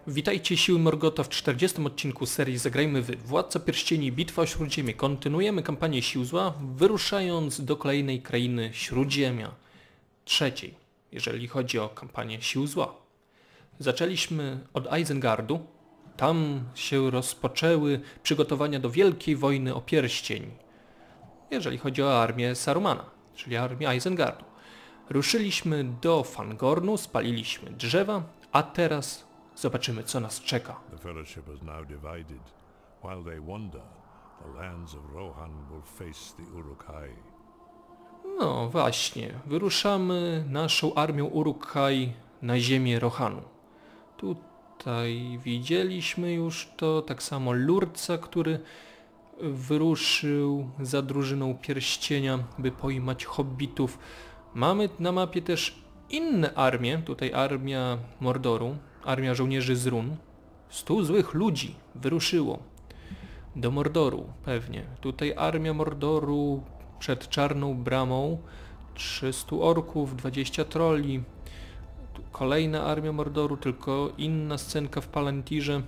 Witajcie siły Morgotha w 40. odcinku serii Zagrajmy w Władca Pierścieni Bitwa o Śródziemie. Kontynuujemy kampanię Sił Zła, wyruszając do kolejnej krainy Śródziemia. Trzeciej, jeżeli chodzi o kampanię Sił Zła. Zaczęliśmy od Isengardu. Tam się rozpoczęły przygotowania do Wielkiej Wojny o Pierścień. Jeżeli chodzi o armię Sarumana, czyli armię Isengardu. Ruszyliśmy do Fangornu, spaliliśmy drzewa, a teraz zobaczymy, co nas czeka. The Fellowship is now divided. While they wander, the lands of Rohan will face the Uruk-hai. No właśnie, wyruszamy naszą armią Uruk-hai na ziemię Rohanu. Tutaj widzieliśmy już to, tak samo Lurca, który wyruszył za drużyną Pierścienia, by pojmać hobbitów. Mamy na mapie też inne armie, tutaj armia Mordoru, armia żołnierzy z run. 100 złych ludzi wyruszyło do Mordoru, pewnie. Tutaj armia Mordoru przed Czarną Bramą, 300 orków, 20 trolli. Tu kolejna armia Mordoru, tylko inna scenka w Palantirze.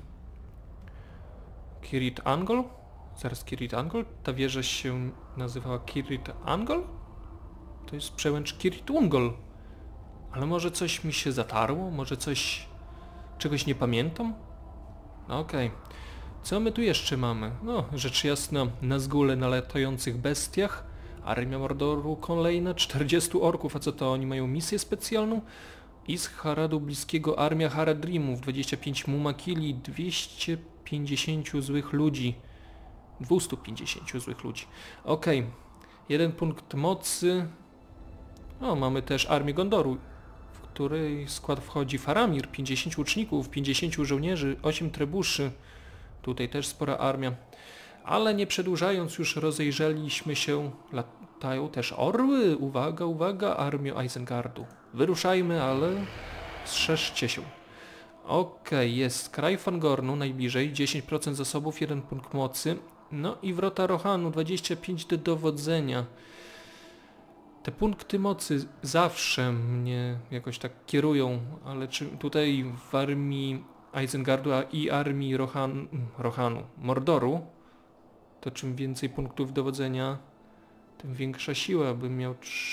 Kirit Angol? Zaraz Kirit Angol? Ta wieża się nazywała Kirit Angol? To jest przełęcz Kirit Ungol. Ale może coś mi się zatarło? Może czegoś nie pamiętam? No okej. Co my tu jeszcze mamy? No, rzecz jasna, Nazgule na latających bestiach. Armia Mordoru kolejna, 40 orków, a co to oni mają misję specjalną? I z Haradu Bliskiego armia Haradrimów, 25 Mumakili, 250 złych ludzi. 250 złych ludzi. Okej. Jeden punkt mocy. O, mamy też armię Gondoru, w której skład wchodzi Faramir, 50 łuczników, 50 żołnierzy, 8 trebuszy. Tutaj też spora armia. Ale nie przedłużając, już rozejrzeliśmy się. Latają też orły. Uwaga, uwaga, armio Isengardu. Wyruszajmy, ale strzeżcie się. Okej, jest kraj Fangornu najbliżej, 10% zasobów, 1 punkt mocy. No i wrota Rohanu, 25 do dowodzenia. Te punkty mocy zawsze mnie jakoś tak kierują, ale czy tutaj w armii Isengardu i armii Rohanu, Mordoru, to czym więcej punktów dowodzenia, tym większa siła. Bym miał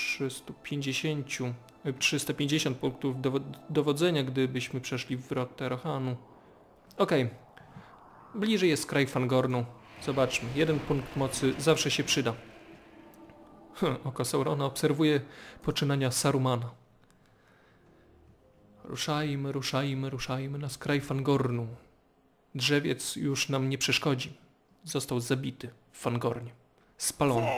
350 punktów dowodzenia, gdybyśmy przeszli w wrotę Rohanu. Okej. Bliżej jest kraj Fangornu. Zobaczmy. 1 punkt mocy zawsze się przyda. Oko Saurona obserwuje poczynania Sarumana. Ruszajmy, ruszajmy, ruszajmy na skraj Fangornu. Drzewiec już nam nie przeszkodzi. Został zabity w Fangornie. Spalony.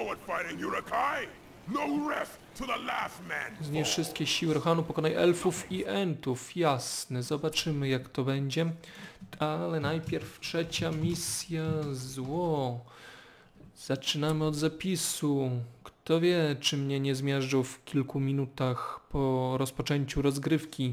Zniszcz wszystkie siły Rohanu, pokonaj elfów i entów. Jasne, zobaczymy jak to będzie. Ale najpierw trzecia misja, zło. Zaczynamy od zapisu. Kto wie, czy mnie nie zmiażdżą w kilku minutach po rozpoczęciu rozgrywki.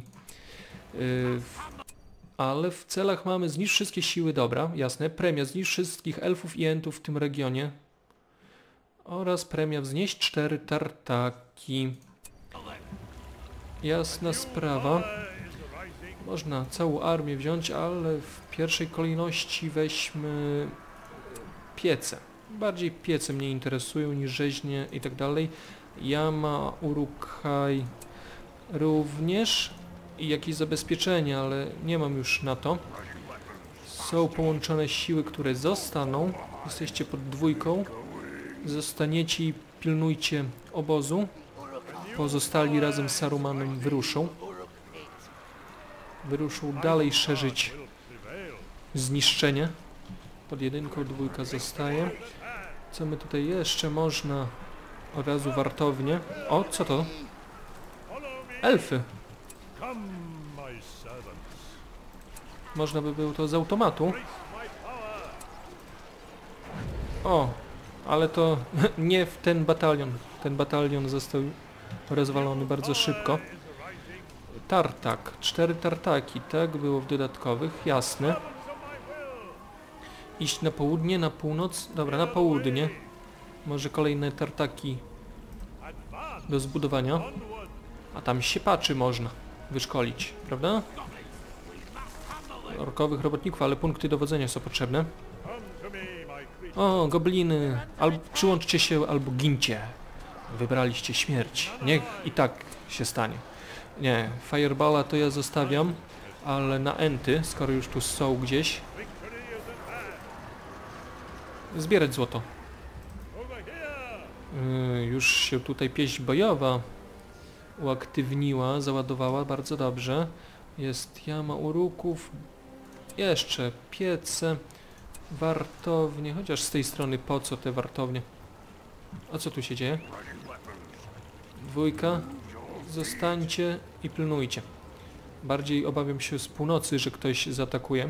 Ale w celach mamy zniszcz wszystkie siły, dobra, jasne. Premia zniszcz wszystkich elfów i entów w tym regionie. Oraz premia wznieść 4 tartaki. Jasna sprawa. Można całą armię wziąć, ale w pierwszej kolejności weźmy piece. Bardziej piece mnie interesują niż rzeźnie i tak dalej. Yama, Uruk-hai również. I jakieś zabezpieczenia, ale nie mam już na to. Są połączone siły, które zostaną. Jesteście pod 2. Zostaniecie i pilnujcie obozu. Pozostali razem z Sarumanem wyruszą. Wyruszą dalej szerzyć zniszczenie. Pod 1, 2 zostaje. Co my tutaj jeszcze można? Od razu wartownie. O, co to? Elfy. Można by było to z automatu. O, ale to nie w ten batalion. Ten batalion został rozwalony bardzo szybko. Tartak. 4 tartaki, tak? Było w dodatkowych, jasne. Iść na południe, na północ. Dobra, na południe. Może kolejne tartaki do zbudowania. A tam siepaczy można wyszkolić, prawda? orkowych robotników, ale punkty dowodzenia są potrzebne. Come to me, my creature. O, gobliny! Albo przyłączcie się, albo gincie. Wybraliście śmierć. Niech i tak się stanie. Nie, Fireballa to ja zostawiam, ale na enty, skoro już tu są gdzieś, Victory is at hand. zbierać złoto. Over here. Już się tutaj pieśń bojowa uaktywniła, załadowała, bardzo dobrze. Jest jama uruków, jeszcze piece, wartownie, chociaż z tej strony po co te wartownie? A co tu się dzieje? Dwójka, zostańcie i pilnujcie. Bardziej obawiam się z północy, że ktoś zaatakuje.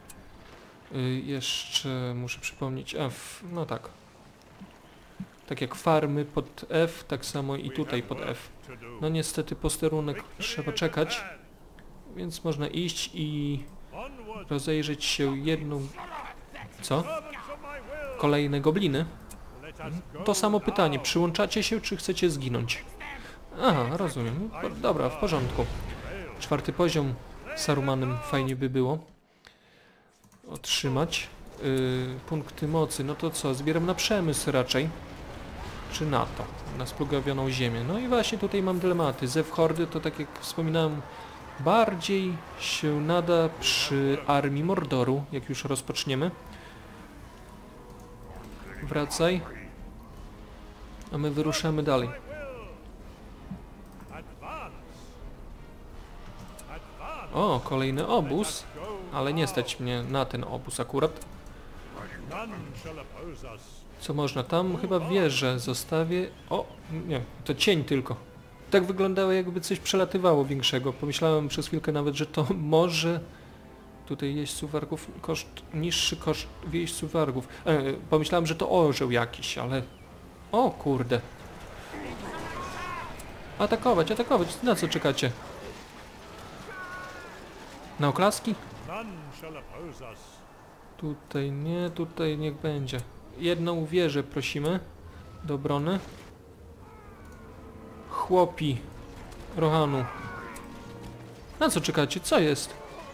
Jeszcze muszę przypomnieć F, no tak. Tak jak farmy pod F, tak samo i tutaj pod F. To do. No niestety posterunek trzeba czekać, więc można iść i Onward. rozejrzeć się jedną... Co? Servants of my will. Kolejne gobliny? Let us go To samo pytanie, now. przyłączacie się czy chcecie zginąć? Aha, rozumiem. Dobra, w porządku. 4. poziom Sarumanem fajnie by było otrzymać. Punkty mocy, no to co, zbieram na przemysł raczej. Czy na to? Na splugawioną ziemię. No i właśnie tutaj mam dylematy. Zew Hordy to tak jak wspominałem, bardziej się nada przy armii Mordoru, jak już rozpoczniemy. Wracaj. A my wyruszamy dalej. Advance. Advance. O, kolejny obóz, ale nie stać mnie na ten obóz akurat. None shall oppose us. Co można? Tam chyba wieżę zostawię. O, nie, to cień tylko. Tak wyglądało, jakby coś przelatywało większego. Pomyślałem przez chwilkę nawet, że to może tutaj jeźdźców wargów, niższy koszt jeźdźców wargów. Pomyślałem, że to orzeł jakiś, ale... O kurde. Atakować, atakować. Na co czekacie? Na oklaski? None shall oppose us. Tutaj nie, tutaj niech będzie. Jedną wieżę prosimy do obrony. Chłopi Rohanu. Na co czekacie? Co jest?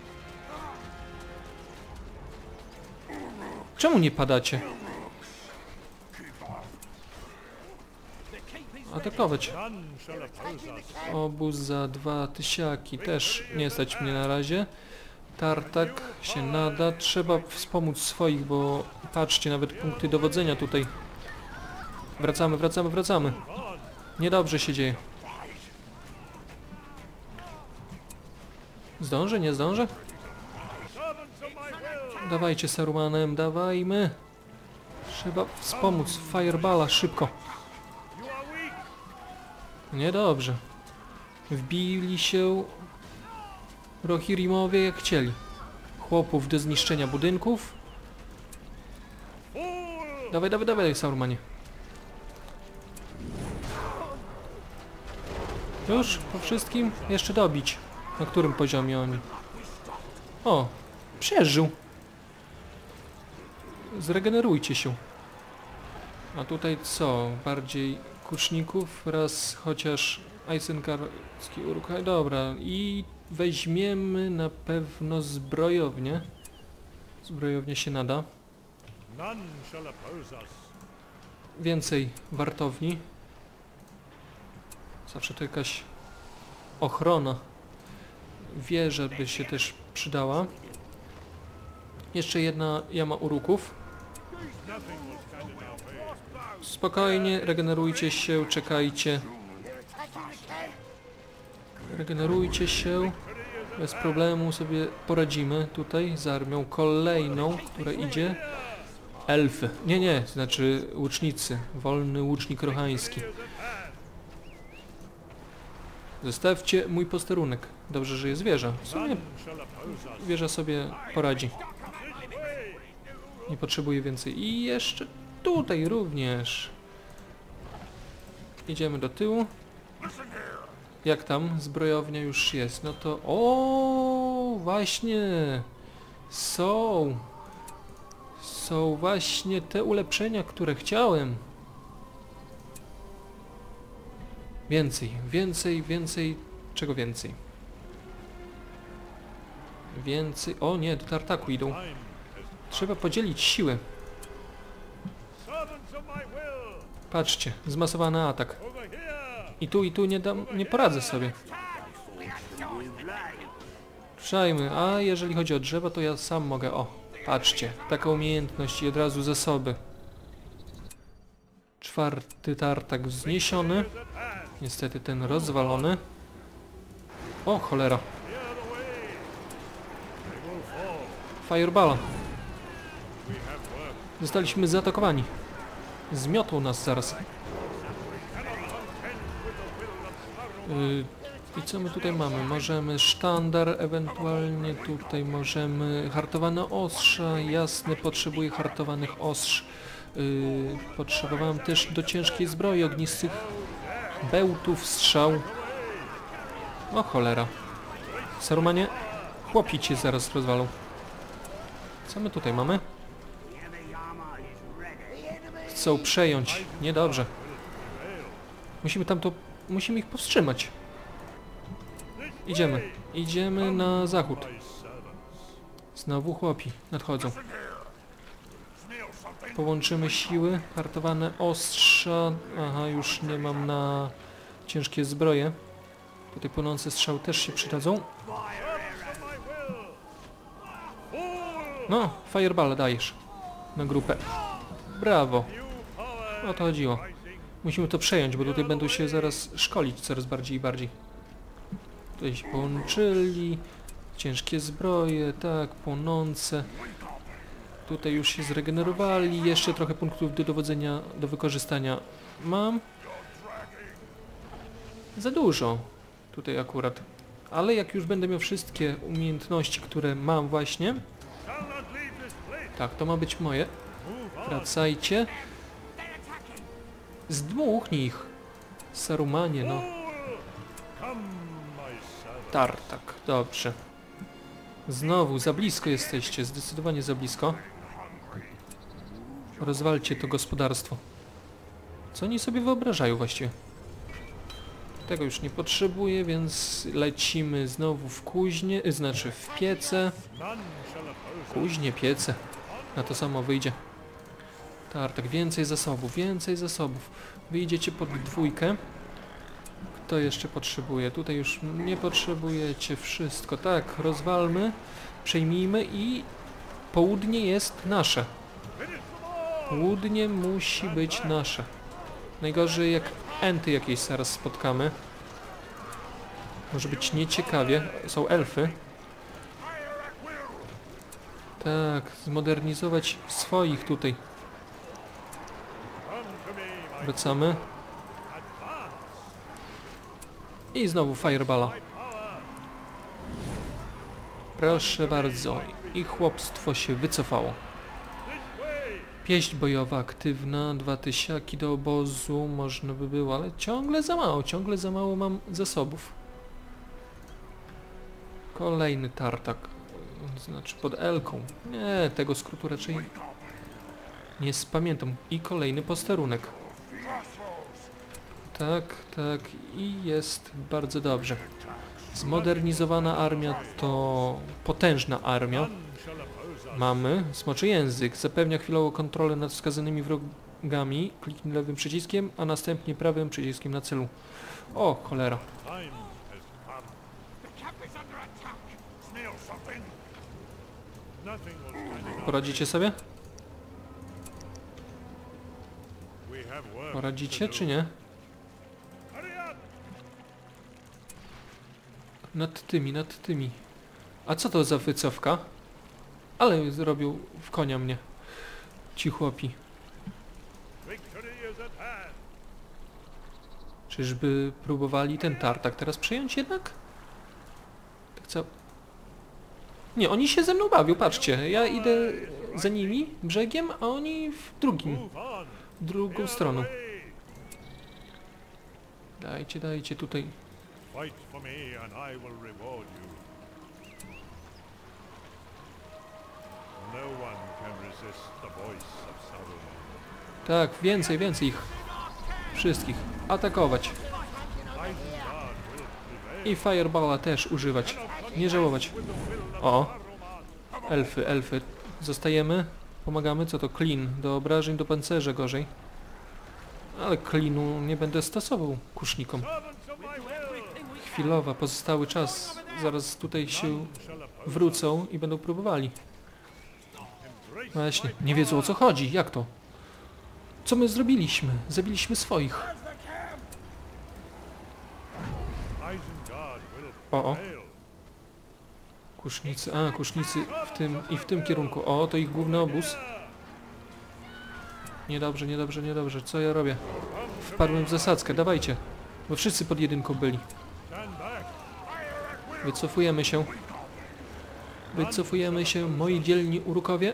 Czemu nie padacie? Atakować. None shall oppose us. Obóz za 2000 też nie stać mnie na razie. Tartak się nada. Trzeba wspomóc swoich, bo patrzcie, nawet punkty dowodzenia tutaj. Wracamy, wracamy, wracamy. Niedobrze się dzieje. Zdążę, nie zdążę? Servants of my will. Dawajcie Sarumanem, dawajmy. Trzeba wspomóc Fireballa szybko. You are weak. Niedobrze. Wbili się Rohirrimowie jak chcieli. Chłopów do zniszczenia budynków. Fool. Dawaj, dawaj, dawaj, Sarumanie. Już? Po wszystkim? Jeszcze dobić. Na którym poziomie oni? O! Przeżył! Zregenerujcie się. A tutaj co? Bardziej kuczników? Raz chociaż Eisenkarski Uruk-hai. Dobra. I weźmiemy na pewno zbrojownię. Zbrojownia się nada. None shall oppose us. Więcej wartowni. Zawsze to jakaś ochrona. Wieża by się też przydała. Jeszcze jedna jama uruków. Nothing will stand in our way. Spokojnie, regenerujcie się, czekajcie. Regenerujcie się. Bez problemu sobie poradzimy tutaj z armią kolejną, która idzie. Elfy. Nie, nie, znaczy łucznicy. Wolny łucznik rohański. Zostawcie mój posterunek. Dobrze, że jest wieża. W sumie None shall oppose us. wieża sobie poradzi. Nie potrzebuję więcej. I jeszcze tutaj również. Idziemy do tyłu. Jak tam? Zbrojownia już jest. No to... O, właśnie! Są właśnie te ulepszenia, które chciałem. Więcej, więcej, więcej. Czego więcej? Więcej... O nie, do tartaku idą. Trzeba podzielić siły. Patrzcie, zmasowany atak. I tu nie poradzę sobie. Ruszajmy, a jeżeli chodzi o drzewo, to ja sam mogę... O, patrzcie, taka umiejętność i od razu zasoby. 4. tartak wzniesiony. Niestety ten rozwalony. O, cholera. Fireballa. Zostaliśmy zaatakowani. Zmiotą nas zaraz. I co my tutaj mamy? Możemy sztandar, ewentualnie tutaj możemy hartowane ostrza. Jasne, potrzebuję hartowanych ostrz. Potrzebowałem też do ciężkiej zbroi, ognistych bełtów, strzał. O cholera. Sarumanie, chłopi cię zaraz rozwalą. Co my tutaj mamy? Chcą przejąć. Niedobrze. Musimy ich powstrzymać. Idziemy. Idziemy na zachód. Znowu chłopi nadchodzą. Połączymy siły. Hartowane ostrza. Aha, już nie mam na ciężkie zbroje. Tutaj płonące strzały też się przydadzą. No, fireball dajesz. Na grupę. Brawo. O to chodziło. Musimy to przejąć, bo tutaj będą się zaraz szkolić coraz bardziej i bardziej. Tutaj się połączyli. Ciężkie zbroje, tak, płonące. Tutaj już się zregenerowali. Jeszcze trochę punktów do dowodzenia, do wykorzystania mam. Za dużo. Tutaj akurat. Ale jak już będę miał wszystkie umiejętności, które mam właśnie. Tak, to ma być moje. Wracajcie. Zdmuchnij ich. Sarumanie, no. Tartak, dobrze. Znowu, za blisko jesteście, zdecydowanie za blisko. Rozwalcie to gospodarstwo. Co oni sobie wyobrażają właściwie? Tego już nie potrzebuję, więc lecimy znowu w kuźnie, znaczy w piece. Kuźnie, piece. Na to samo wyjdzie. Tartak, więcej zasobów, więcej zasobów. Wyjdziecie pod 2. Kto jeszcze potrzebuje? Tutaj już nie potrzebujecie wszystko. Tak, rozwalmy, przejmijmy i południe jest nasze. Południe musi być nasze. Najgorzej jak enty jakieś zaraz spotkamy. Może być nieciekawie. Są elfy. Tak, zmodernizować swoich tutaj. Wracamy. I znowu fireballa. Proszę bardzo. I chłopstwo się wycofało. Pieśń bojowa aktywna. 2 tysiaki do obozu. Można by było, ale ciągle za mało. Ciągle za mało mam zasobów. Kolejny tartak. Znaczy pod Elką. Nie, tego skrótu raczej nie spamiętam. I kolejny posterunek. Tak, tak. I jest bardzo dobrze. Zmodernizowana armia to potężna armia. Mamy smoczy język. Zapewnia chwilową kontrolę nad wskazanymi wrogami. Kliknij lewym przyciskiem, a następnie prawym przyciskiem na celu. O, cholera. Poradzicie sobie? Poradzicie, czy nie? Nad tymi. A co to za wycofka? Ale zrobił w konia mnie. Ci chłopi. Czyżby próbowali ten tartak teraz przejąć jednak? Tak co? Nie, oni się ze mną bawią, patrzcie. Ja idę za nimi brzegiem, a oni w drugą stroną. Dajcie tutaj. Tak, więcej ich. Wszystkich. Atakować. I fireballa też używać. nie żałować. O! Elfy, elfy. Zostajemy. Pomagamy. Co to? Klin. Do obrażeń, do pancerza gorzej. Ale klinu nie będę stosował kusznikom. Chwilowa, pozostały czas. Zaraz tutaj się wrócą i będą próbowali. Właśnie, nie wiedzą o co chodzi. Jak to? Co my zrobiliśmy? Zabiliśmy swoich. O. Kusznicy, kusznicy w tym kierunku. O, to ich główny obóz. Niedobrze, niedobrze, niedobrze. Co ja robię? Wpadłem w zasadzkę, dawajcie. Bo wszyscy pod jedynką byli. Wycofujemy się. Wycofujemy się, moi dzielni urukowie.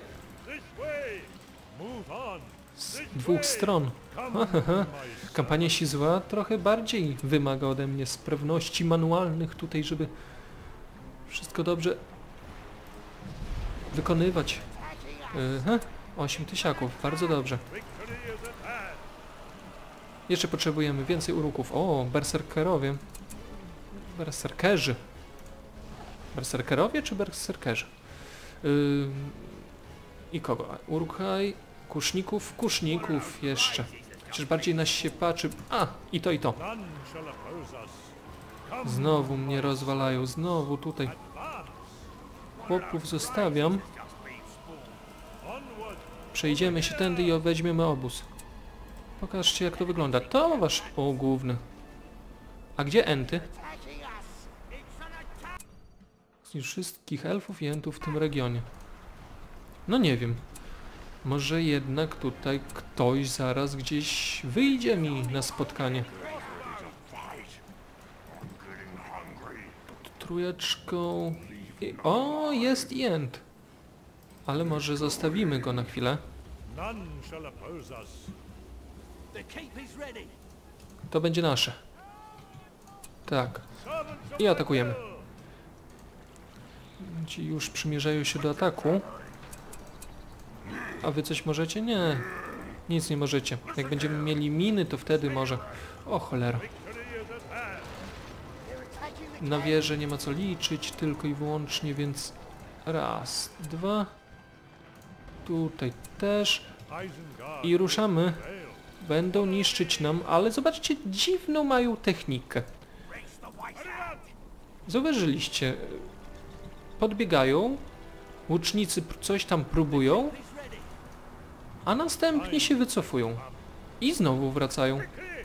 Z dwóch stron. Kampania Sizła trochę bardziej wymaga ode mnie sprawności manualnych tutaj, żeby wszystko dobrze wykonywać. 8 tysiaków, bardzo dobrze. Jeszcze potrzebujemy więcej uruków. O, berserkerowie. Berserkerzy. Berserkerowie czy berserkerzy? I kogo? Urukaj, kuszników, kuszników jeszcze. Chociaż bardziej nas się patrzy. I to, i to. Znowu mnie rozwalają, znowu tutaj. Chłopów zostawiam. Przejdziemy się tędy i weźmiemy obóz. Pokażcie jak to wygląda. To wasz główny. A gdzie enty? Z wszystkich elfów i entów w tym regionie. No nie wiem. Może jednak tutaj ktoś zaraz gdzieś wyjdzie mi na spotkanie. Pod trójeczką... O, jest ent. Ale może zostawimy go na chwilę. To będzie nasze. Tak. I atakujemy. Ci już przymierzają się do ataku. A wy coś możecie? Nie. Nic nie możecie. Jak będziemy mieli miny, to wtedy może. O cholera. Na wieżę nie ma co liczyć, tylko i wyłącznie, więc raz, dwa. Tutaj też. I ruszamy. Będą niszczyć nam, ale zobaczcie, dziwną mają technikę. Zauważyliście? Podbiegają, łucznicy coś tam próbują, a następnie się wycofują. I znowu wracają.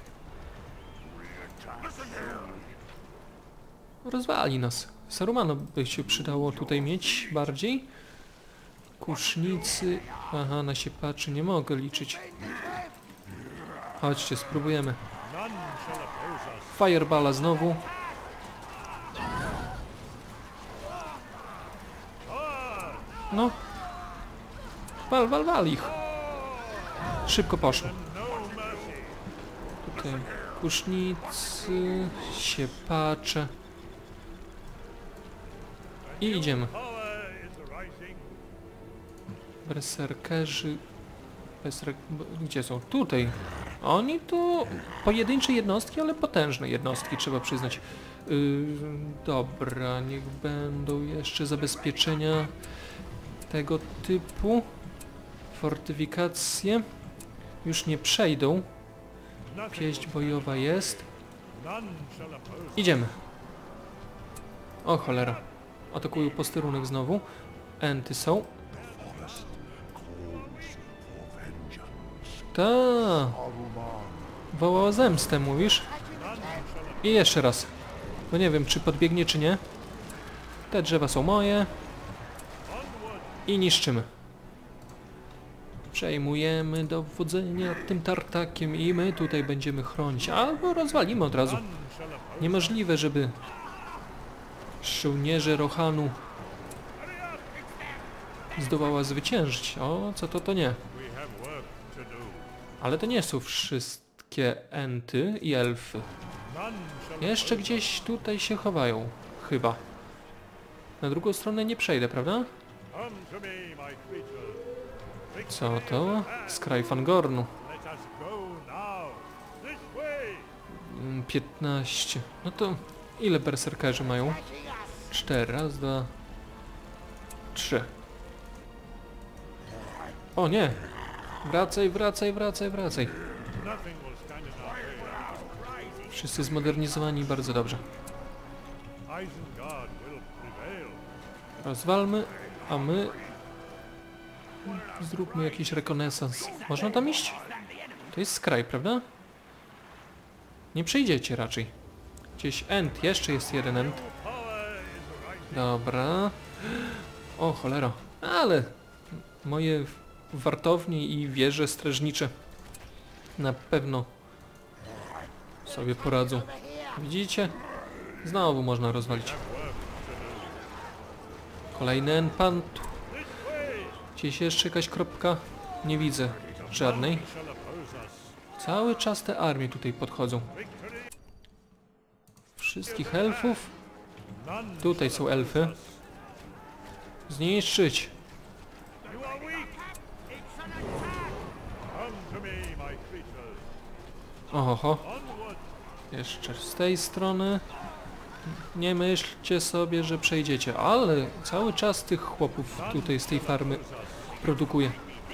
Rozwali nas. Sarumana by się przydało tutaj mieć bardziej. Kusznicy... Aha, na się patrzy, nie mogę liczyć. Chodźcie, spróbujemy. Fireballa znowu. No. Wal ich. Szybko poszło. Tutaj kusznicy, siepacze. I idziemy. Berserkerzy... Gdzie są? Tutaj. Oni to pojedyncze jednostki, ale potężne jednostki, trzeba przyznać. Dobra, niech będą jeszcze zabezpieczenia tego typu. Fortyfikacje już nie przejdą. Pieść bojowa jest. Idziemy. O cholera. Atakują posterunek znowu. Enty są. Ta. Woła o zemstę, mówisz? I jeszcze raz. No nie wiem, czy podbiegnie, czy nie. Te drzewa są moje. I niszczymy. Przejmujemy dowodzenie tym tartakiem i my tutaj będziemy chronić. Albo rozwalimy od razu. Niemożliwe, żeby żołnierze Rohanu zdołała zwyciężyć. O, co to nie. Ale to nie są wszystkie enty i elfy. Jeszcze gdzieś tutaj się chowają. Chyba. Na drugą stronę nie przejdę, prawda? Co to? Skraj Fangornu. 15. No to ile berserkerzy mają? 4. Raz, dwa, 3. O nie! Wracaj, wracaj, wracaj, wracaj. Wszyscy zmodernizowani bardzo dobrze. Rozwalmy, a my zróbmy jakiś rekonesans. Można tam iść? To jest skraj, prawda? Nie przejdziecie raczej. Gdzieś end, jeszcze jest jeden end. Dobra. O cholera. Ale moje wartownie i wieże strażnicze na pewno sobie poradzą. Widzicie? Znowu można rozwalić. Kolejny enpant. Gdzieś jeszcze jakaś kropka? Nie widzę żadnej. Cały czas te armie tutaj podchodzą. Wszystkich elfów? Tutaj są elfy. Zniszczyć. Oho. Jeszcze z tej strony. Nie myślcie sobie, że przejdziecie, ale cały czas tych chłopów tutaj z tej farmy produkuje.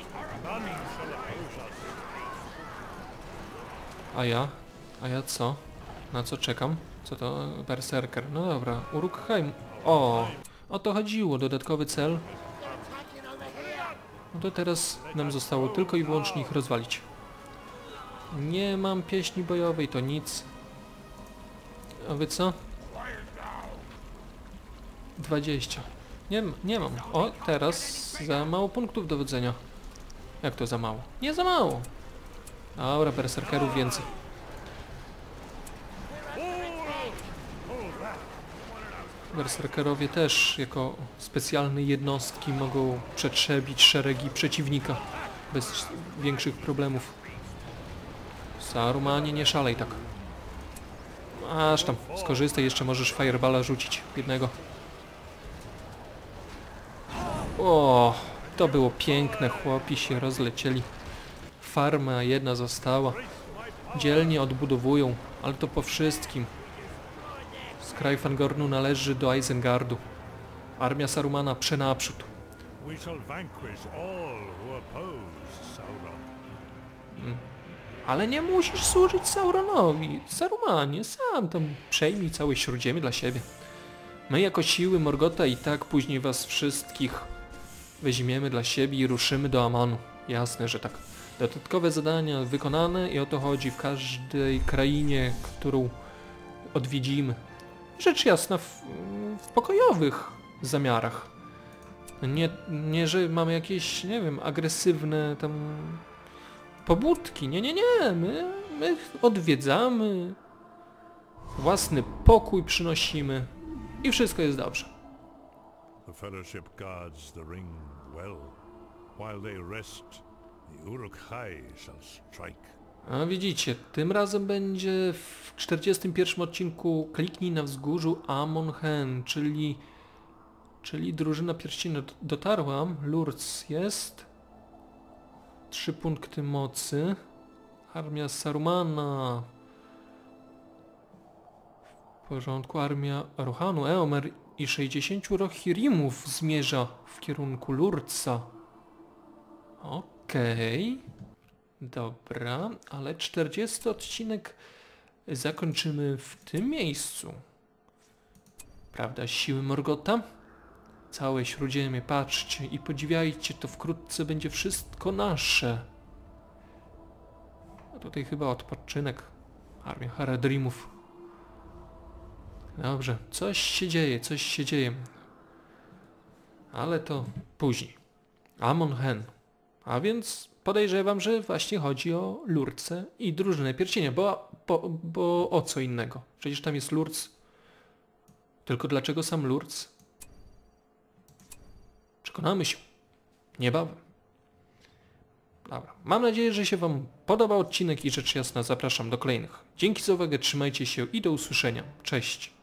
A ja? A ja co? Na co czekam? Co to? Berserker. No dobra, Uruk-hai. O to chodziło, dodatkowy cel. No to teraz nam zostało tylko i wyłącznie ich rozwalić. Nie mam pieśni bojowej, to nic. A wy co? 20. Nie mam. O, teraz za mało punktów dowodzenia. Jak to za mało? Nie za mało. Dobra, berserkerów więcej. Berserkerowie też jako specjalne jednostki mogą przetrzebić szeregi przeciwnika bez większych problemów. Sarumanie, nie szalej tak. Aż tam, skorzystaj, jeszcze możesz fireballa rzucić jednego. O, to było piękne, chłopi się rozlecieli. Farma jedna została. Dzielnie odbudowują, ale to po wszystkim. Skraj Fangornu należy do Isengardu. Armia Sarumana przenaprzód. Ale nie musisz służyć Sauronowi. Sarumanie, sam tam przejmij całe Śródziemie dla siebie. My jako siły Morgota i tak później was wszystkich weźmiemy dla siebie i ruszymy do Amanu. Jasne, że tak. Dodatkowe zadania wykonane i o to chodzi w każdej krainie, którą odwiedzimy. Rzecz jasna w pokojowych zamiarach. Nie, że mamy jakieś, nie wiem, agresywne tam pobudki. Nie. My odwiedzamy, własny pokój przynosimy i wszystko jest dobrze. The Fellowship guards the ring well. While they rest, the Uruk-hai shall strike. A widzicie, tym razem będzie w 41 odcinku Kliknij na wzgórzu Amon-Hen, czyli drużyna pierścienia dotarła. Lurz jest. 3 punkty mocy. Armia Sarumana. W porządku, armia Rohanu, Eomer i 60 Rohirrimów zmierza w kierunku Lurza. Okej. Dobra, ale 40 odcinek zakończymy w tym miejscu. Prawda, siły Morgota? Całe Śródziemie, patrzcie i podziwiajcie, to wkrótce będzie wszystko nasze. A tutaj chyba odpoczynek. Armia Haradrimów. Dobrze, coś się dzieje. Ale to później. Amon-Hen. A więc podejrzewam, że właśnie chodzi o Lurce i drużynę pierścienia, bo o co innego? Przecież tam jest Lurz. Tylko dlaczego sam Lurz? Przekonamy się niebawem. Dobra. Mam nadzieję, że się wam podobał odcinek i rzecz jasna zapraszam do kolejnych. Dzięki za uwagę, trzymajcie się i do usłyszenia. Cześć.